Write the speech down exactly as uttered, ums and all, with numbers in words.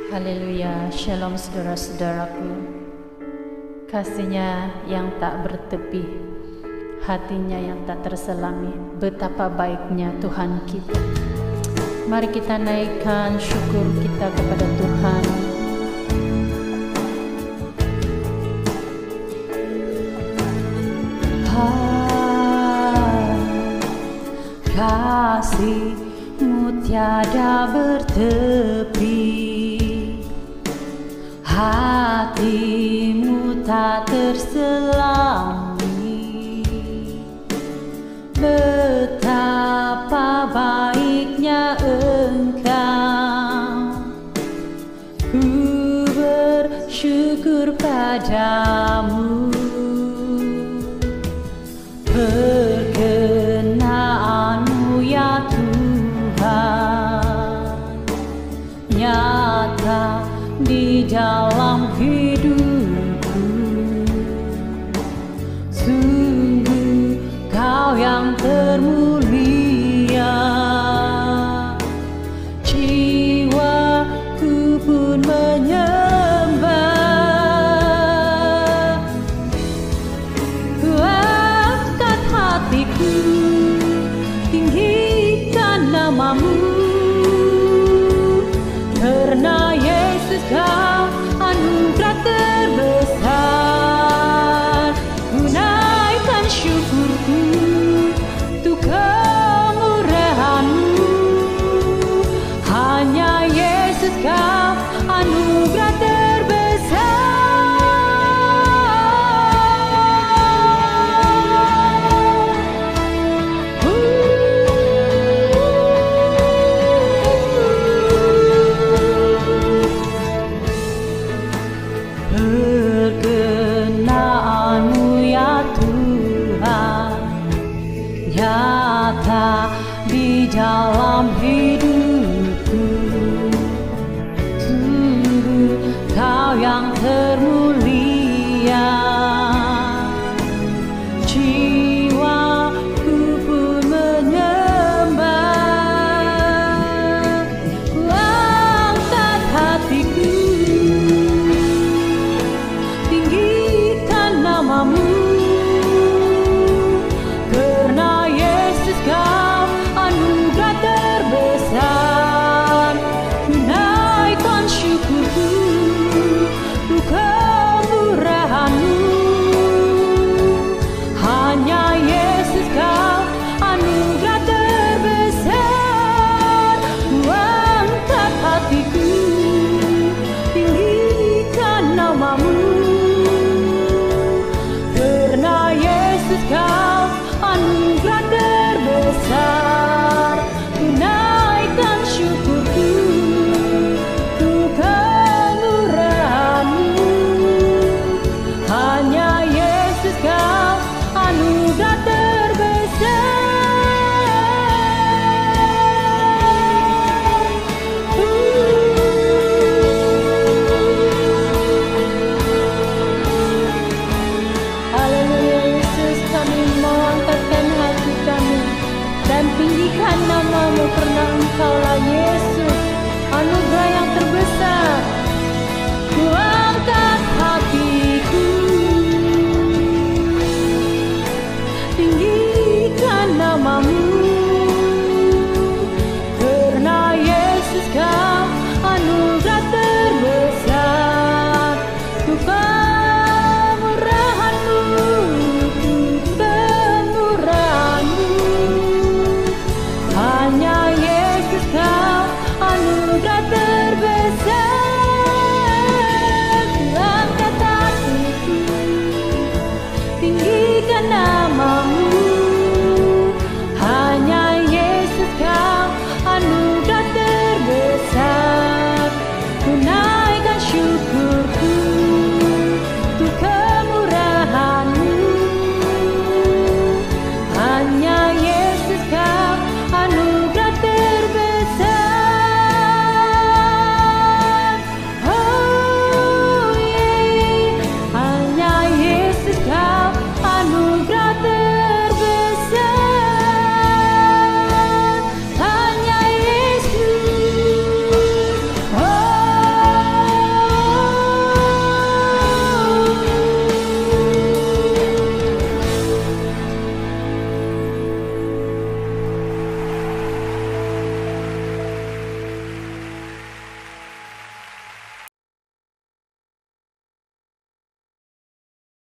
Haleluya, shalom saudara-saudaraku. Kasihnya yang tak bertepi, hatinya yang tak terselami, betapa baiknya Tuhan kita. Mari kita naikkan syukur kita kepada Tuhan. Ah, kasih-Mu tiada bertepi, hati-Mu tak terselami, betapa baiknya Engkau. Ku bersyukur padamu, perkenan-Mu ya Tuhan nyata di dalam hidupku. Sungguh Kau yang termulia, jiwaku pun menyembah. Ku angkat hatiku, tinggikan nama-Mu, karena Yesus Kau